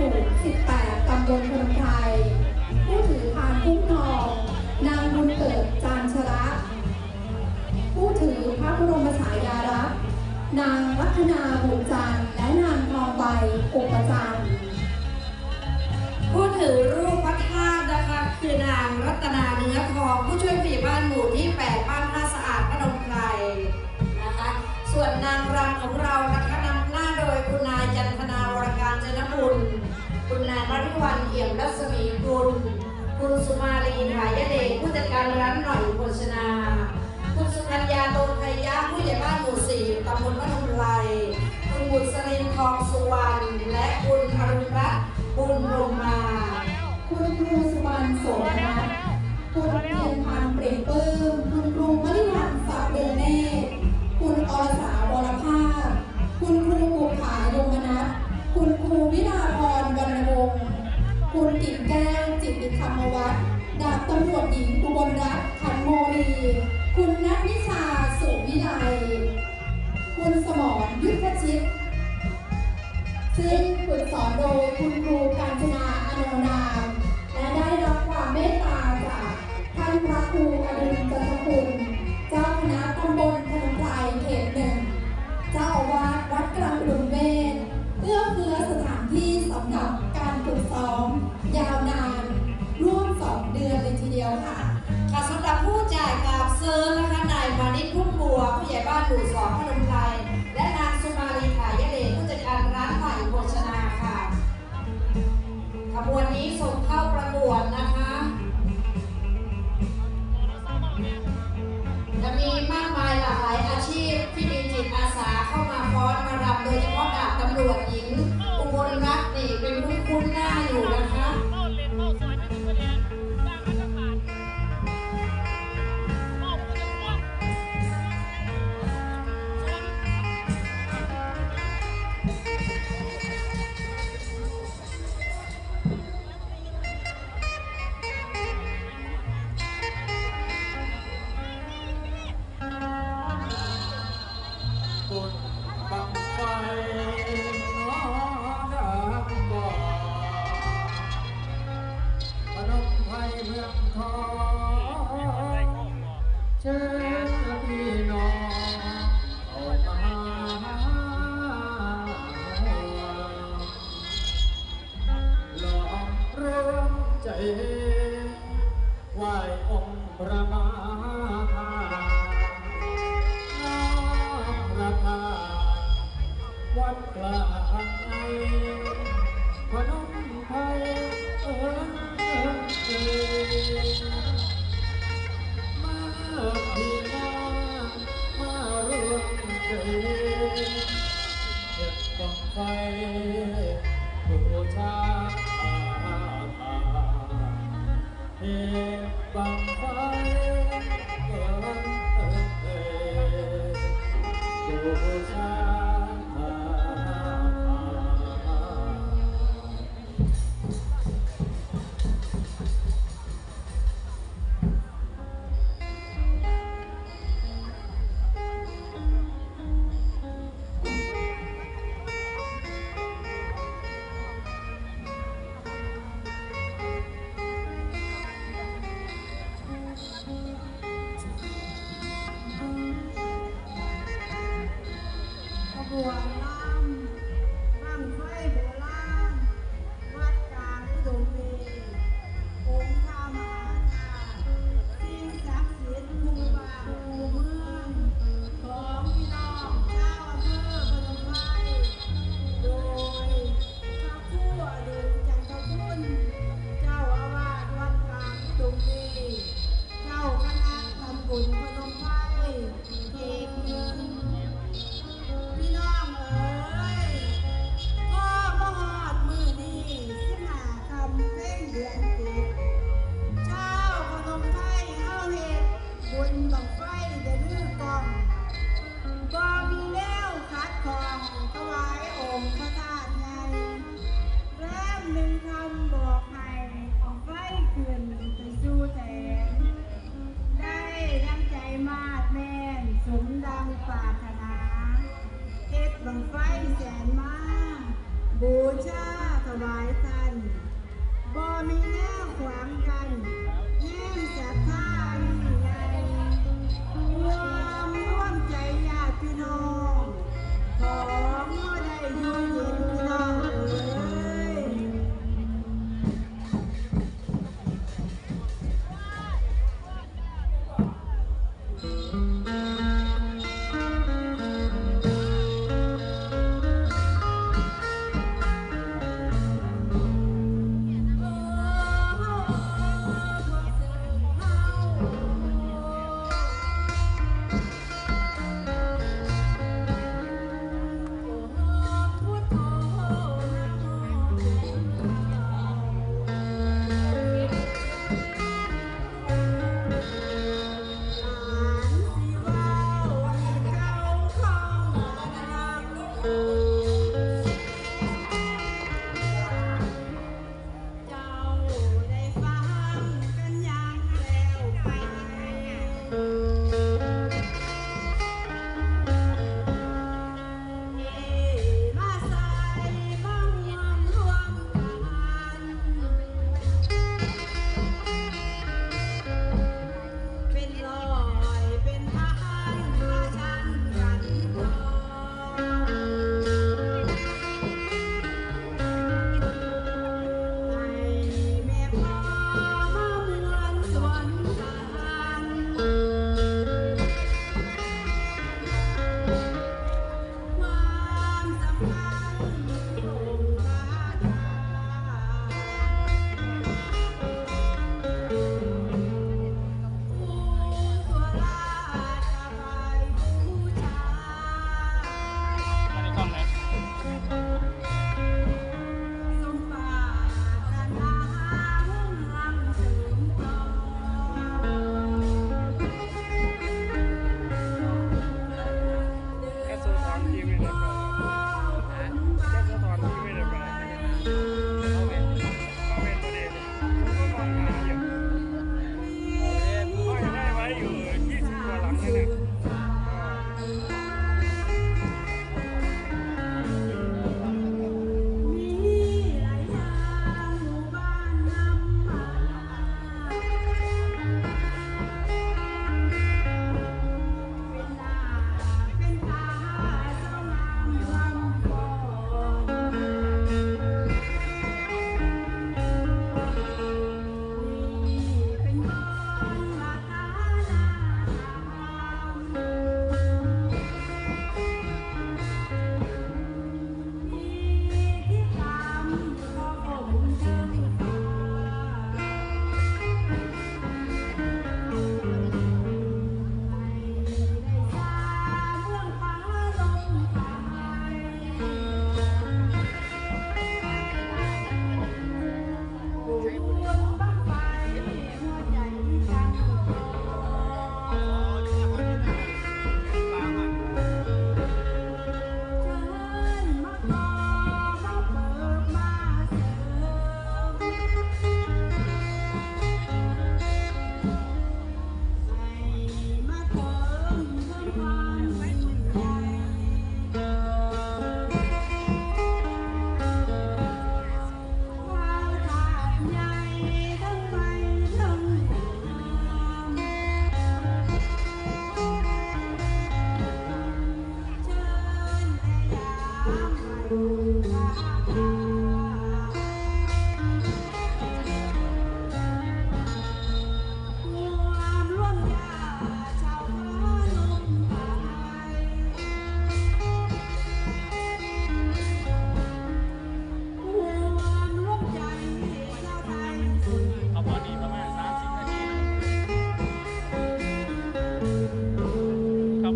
มู่18ตำบลพนมไพรผู้ถือพานคุ้มทองนางบุญเกิดจานชระผู้ถือพระบรมฉายาลักษณ์นางลัคนาบุญจันทร์และนางทองใบอุปจันทร์ผู้ถือรูปพระธาตุนะคะคือนางรัตนาเนื้อทองผู้ช่วยผู้ใหญ่บ้านหมู่ที่8บ้านท่าสะอาดพนมไพรนะคะส่วนนางรำของเรานะคะนำหน้าโดยคุณนายจันทนาวรการเจนบุญคุณนายมริวันเอี่ยมรัศมีกุลคุณสุมาลีหายเดชผู้จัดการร้านหน่อยโภชนาคุณสุกัญญาโตไทยะผู้ใหญ่บ้านหมู่4ตำบลพนมไพรคุณบุษรินทองสุวรรณและคุณอรุณรัตน์บุญรมมาคุณครูสุวรรณโสมนัสคุณเพียรพันธ์เปรมปลื้มคุณครูมริวันศักดิ์เดือนเนตรคุณอรสาวรภาพคุณครูบุภายมนัสคุณครูวิลาพรวรรณวงศ์คุณกิ่งแก้วจิตติธรรมวัฒน์ดาบตำรวจหญิงอุบลรัตน์ขันโมรีคุณนัทนิชาสุวิไลคุณสมรยุทธชิตซึ่งฝึกสอนโดยคุณครูกาญจนาอโนนามและได้รับความเมตตาจากท่านพระครูอดุลจันทคุณเจ้าคณะตำบลพนมไพรเขต1เจ้าอาวาสวัดกลางอุดมเวชเอื้อเฟื้อสถานที่สำหรับการฝึกซ้อมยาวนานร่วม2 เดือนเลยทีเดียวค่ะสำหรับผู้จ่ายกราบเซิร์นะคะนายมานิชพุ่มบัวผู้ใหญ่บ้านหมู่2พนมไพรและนางสุมาลีขายเดชผู้จัดการร้านใหม่โภชนาค่ะขบวนนี้ส่งเข้าประกวดนะคะจะมีมากมายหลากหลายอาชีพที่มีจิตอาสาเข้ามาฟ้อนมารำโดยเฉพาะดาบตำรวจหญิงอุบลรัตน์นี่เป็นคุ้นหน้าอยู่นะคะเชิญพี่น้องออกมาลองร่วมใจไหว้องค์พระมหาธาตุน้ำพระธาตุวัดกลางในพนมไพรพี่น้องมารวมใจเก็บบั้งไฟบูชาเก็บบั้งไฟบูชาบัวลำบั้งไฟโบราณวัดกลางอุดมเวชองค์พระมหาธาตุสิ่งศักดิ์สิทธิ์คู่บ้านคู่เมืองของพี่น้องชาวอำเภอพนมไพรโดยพระครูอดุลจันทคุณเจ้าอาวาสวัดกลางอุดมเวชเจ้าคณะตำบลพนมไพรเขต1พี่น้องเอ๋ยพ่อบ่ฮอดมือนี้15 ค่ำเพ็ญเดือน7ชาวพนมไพรเฮาเฮ็ดบุญบั้งไฟเดือลือกองบ่มีแนวขัดข้องถวายองค์พระธาตุใหญ่แรม1 ค่ำบอกให้บั้งไฟขึ้นไปสู่แสงได้ดังใจมาดแม่นสมดังปรารถนาเฮ็ดบั้งไฟแสนมาบูชาถวายบ่มีแนวขวางกันแย่งศรัทธายิ่งใหญ่รวมร่วมใจญาติพี่น้องของเมื่อได้อยู่เย็นพี่น้องเอ้ย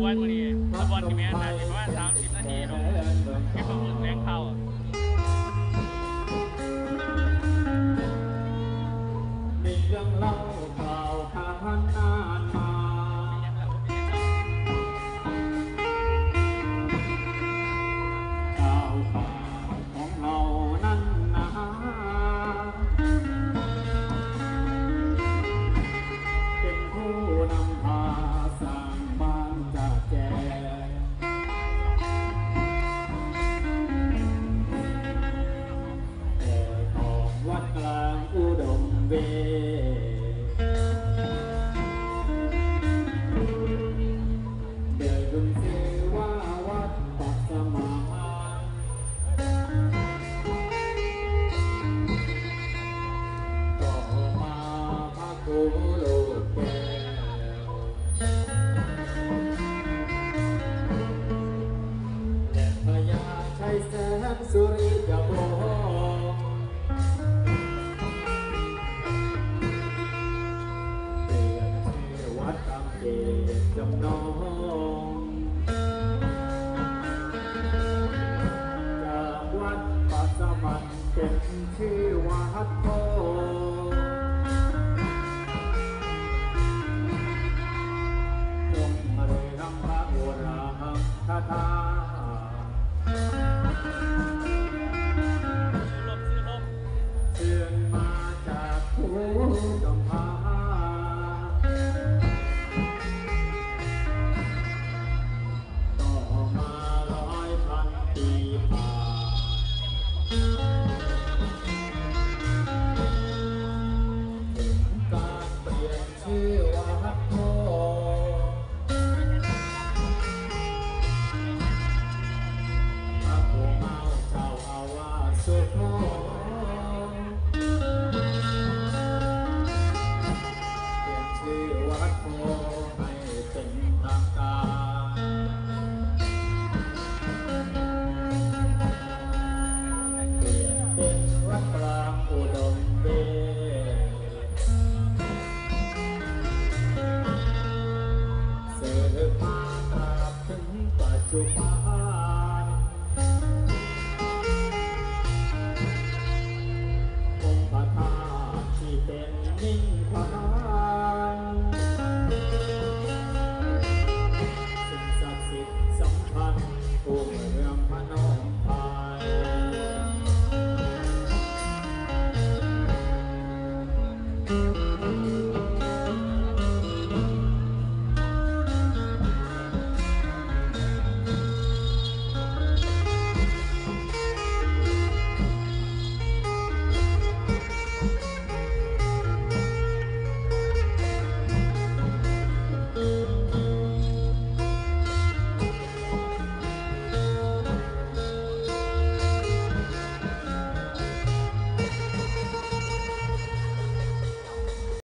ขบวนที่แม่นานประมาณ30 นาทีเนาะแค่ประมาณแรงเข้าเดินดุนเสว่าวัดปักสมานต่อมาพระกุโลกแก้วและพญาชัยแสนสุริยโบจำนองจากวัดปัสสมันเป็นชื่อวัดโพจงมาเลยนำพระโบราณคาถา